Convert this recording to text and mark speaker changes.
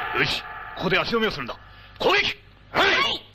Speaker 1: よし、ここで足止めをするんだ。攻撃。はい。